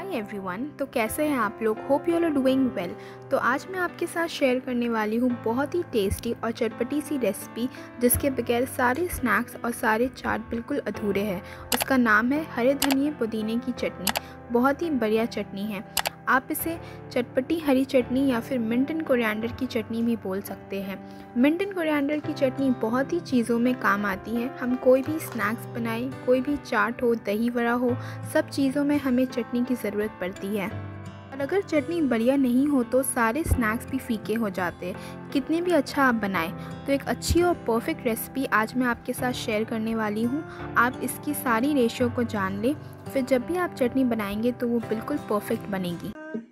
Hi everyone. तो कैसे हैं आप लोग? Hope you are doing well. तो आज मैं आपके साथ शेयर करने वाली हूँ बहुत ही टेस्टी और चटपटी सी रेसिपी जिसके बगैर सारे स्नैक्स और सारे चाट बिल्कुल अधूरे हैं। उसका नाम है हरे धनिए पुदीने की चटनी। बहुत ही बढ़िया चटनी है। आप इसे चटपटी हरी चटनी या फिर मिंट एंड कोरिएंडर की चटनी भी बोल सकते हैं। मिंट एंड कोरिएंडर की चटनी बहुत ही चीज़ों में काम आती है। हम कोई भी स्नैक्स बनाएं, कोई भी चाट हो, दही वड़ा हो, सब चीज़ों में हमें चटनी की ज़रूरत पड़ती है। और अगर चटनी बढ़िया नहीं हो तो सारे स्नैक्स भी फीके हो जाते हैं, कितने भी अच्छा आप बनाएं। तो एक अच्छी और परफेक्ट रेसिपी आज मैं आपके साथ शेयर करने वाली हूँ। आप इसकी सारी रेशियो को जान लें, फिर जब भी आप चटनी बनाएंगे तो वो बिल्कुल परफेक्ट बनेगी।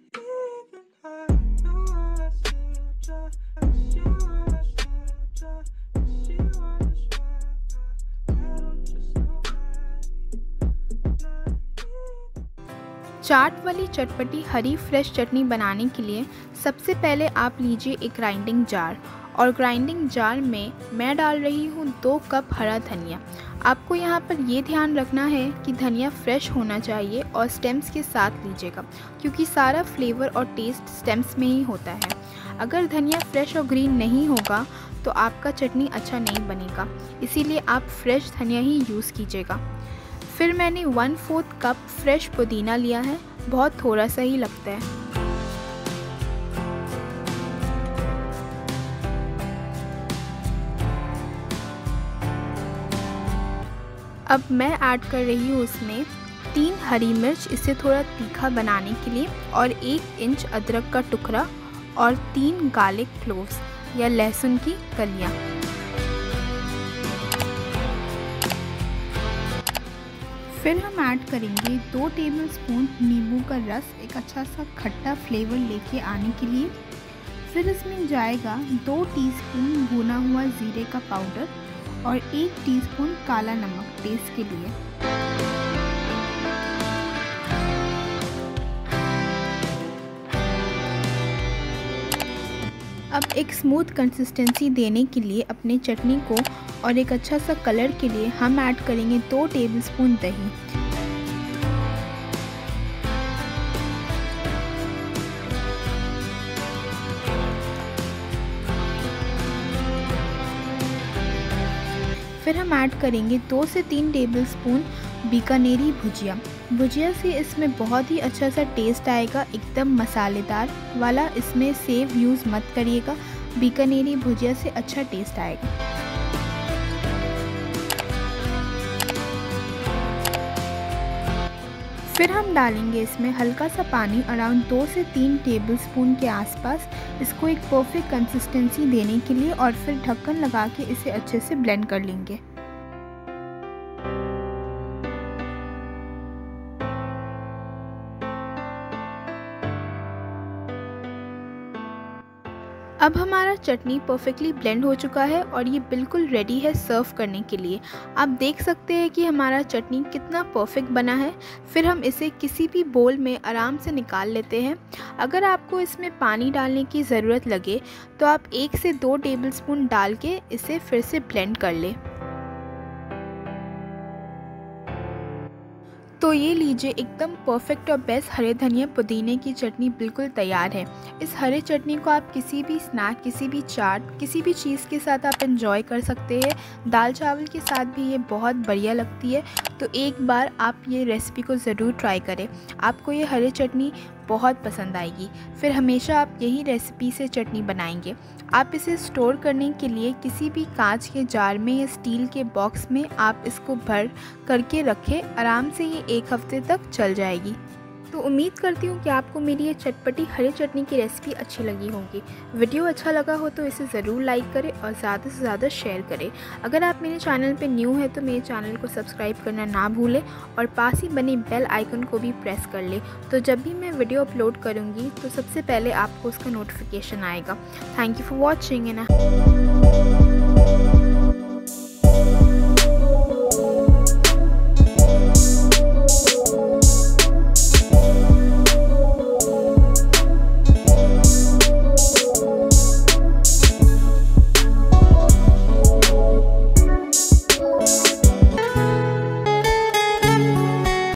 चाट वाली चटपटी हरी फ्रेश चटनी बनाने के लिए सबसे पहले आप लीजिए एक ग्राइंडिंग जार, और ग्राइंडिंग जार में मैं डाल रही हूँ 2 कप हरा धनिया। आपको यहाँ पर ये ध्यान रखना है कि धनिया फ्रेश होना चाहिए और स्टेम्स के साथ लीजिएगा, क्योंकि सारा फ्लेवर और टेस्ट स्टेम्स में ही होता है। अगर धनिया फ्रेश और ग्रीन नहीं होगा तो आपका चटनी अच्छा नहीं बनेगा, इसीलिए आप फ्रेश धनिया ही यूज़ कीजिएगा। फिर मैंने 1/4 कप फ्रेश पुदीना लिया है, बहुत थोड़ा सा ही लगता है। अब मैं ऐड कर रही हूँ उसमें 3 हरी मिर्च, इसे थोड़ा तीखा बनाने के लिए, और 1 इंच अदरक का टुकड़ा और 3 गार्लिक क्लोव्स या लहसुन की कलियाँ। फिर हम ऐड करेंगे 2 टेबलस्पून नींबू का रस, एक अच्छा सा खट्टा फ्लेवर लेके आने के लिए। फिर इसमें जाएगा 2 टीस्पून भुना हुआ जीरे का पाउडर और 1 टीस्पून काला नमक टेस्ट के लिए। अब एक स्मूथ कंसिस्टेंसी देने के लिए अपने चटनी को और एक अच्छा सा कलर के लिए हम ऐड करेंगे 2 टेबलस्पून दही। फिर हम ऐड करेंगे 2 से 3 टेबलस्पून बीकानेरी भुजिया। भुजिया से इसमें बहुत ही अच्छा सा टेस्ट आएगा, एकदम मसालेदार वाला। इसमें सेव यूज़ मत करिएगा, बीकानेरी भुजिया से अच्छा टेस्ट आएगा। फिर हम डालेंगे इसमें हल्का सा पानी, अराउंड 2 से 3 टेबलस्पून के आसपास, इसको एक परफेक्ट कंसिस्टेंसी देने के लिए, और फिर ढक्कन लगा के इसे अच्छे से ब्लेंड कर लेंगे। अब हमारा चटनी परफेक्टली ब्लेंड हो चुका है और ये बिल्कुल रेडी है सर्व करने के लिए। आप देख सकते हैं कि हमारा चटनी कितना परफेक्ट बना है। फिर हम इसे किसी भी बोल में आराम से निकाल लेते हैं। अगर आपको इसमें पानी डालने की ज़रूरत लगे तो आप 1 से 2 टेबलस्पून डाल के इसे फिर से ब्लेंड कर लें। तो ये लीजिए, एकदम परफेक्ट और बेस्ट हरे धनिया पुदीने की चटनी बिल्कुल तैयार है। इस हरे चटनी को आप किसी भी स्नैक, किसी भी चाट, किसी भी चीज़ के साथ आप एंजॉय कर सकते हैं। दाल चावल के साथ भी ये बहुत बढ़िया लगती है। तो एक बार आप ये रेसिपी को ज़रूर ट्राई करें, आपको ये हरे चटनी बहुत पसंद आएगी। फिर हमेशा आप यही रेसिपी से चटनी बनाएंगे। आप इसे स्टोर करने के लिए किसी भी कांच के जार में या स्टील के बॉक्स में आप इसको भर करके रखें, आराम से ये 1 हफ्ते तक चल जाएगी। तो उम्मीद करती हूँ कि आपको मेरी ये चटपटी हरी चटनी की रेसिपी अच्छी लगी होगी। वीडियो अच्छा लगा हो तो इसे ज़रूर लाइक करें और ज़्यादा से ज़्यादा शेयर करें। अगर आप मेरे चैनल पे न्यू है तो मेरे चैनल को सब्सक्राइब करना ना भूलें और पास ही बने बेल आइकन को भी प्रेस कर लें, तो जब भी मैं वीडियो अपलोड करूँगी तो सबसे पहले आपको उसका नोटिफिकेशन आएगा। Thank you for watching.